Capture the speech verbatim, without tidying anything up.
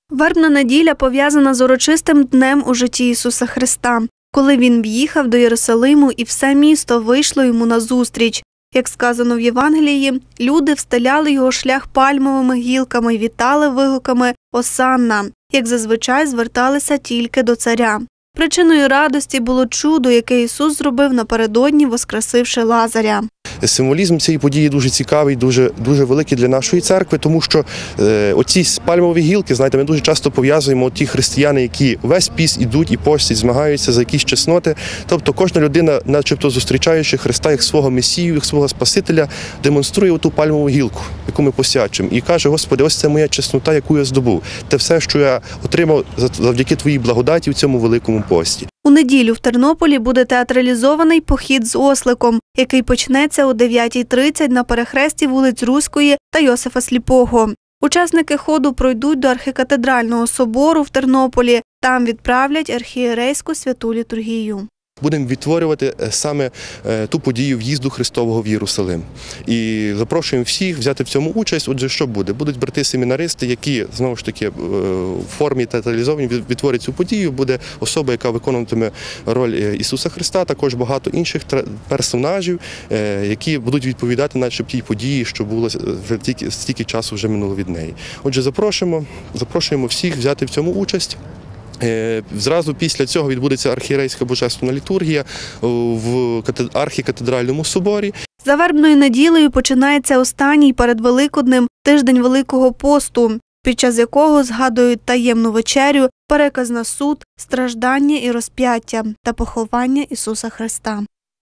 Вербна неділя пов'язана з урочистим днем у житті Ісуса Христа, коли Він в'їхав до Єрусалиму і все місто вийшло Йому назустріч. Як сказано в Євангелії, люди встеляли Його шлях пальмовими гілками й вітали вигуками «Осанна», як зазвичай зверталися тільки до царя. Причиною радості було чудо, яке Ісус зробив напередодні, воскресивши Лазаря. Символізм цієї події дуже цікавий, дуже, дуже великий для нашої церкви, тому що е, оці пальмові гілки, знаєте, ми дуже часто пов'язуємо ті християни, які весь піст ідуть і постять, змагаються за якісь чесноти. Тобто кожна людина, начебто зустрічаючи Христа як свого Месію, як свого Спасителя, демонструє оту пальмову гілку, яку ми посячимо, і каже: Господи, ось це моя чеснота, яку я здобув. Те все, що я отримав завдяки Твоїй благодаті в цьому великому пості. У неділю в Тернополі буде театралізований похід з осликом, який почнеться о дев'ятій тридцять на перехресті вулиць Руської та Йосифа Сліпого. Учасники ходу пройдуть до архікатедрального собору в Тернополі. Там відправлять архієрейську святу літургію. Будемо відтворювати саме ту подію в'їзду Христового в Єрусалим. І запрошуємо всіх взяти в цьому участь. Отже, що буде? Будуть брати-семінаристи, які, знову ж таки, в формі театралізовані відтворять цю подію. Буде особа, яка виконуватиме роль Ісуса Христа, також багато інших персонажів, які будуть відповідати наче тій події, що було стільки, стільки часу вже минуло від неї. Отже, запрошуємо, запрошуємо всіх взяти в цьому участь. Зразу після цього відбудеться архієрейська божественна літургія в архікатедральному соборі. За вербною неділею починається останній перед Великоднем тиждень Великого посту, під час якого згадують таємну вечерю, переказ на суд, страждання і розп'яття та поховання Ісуса Христа.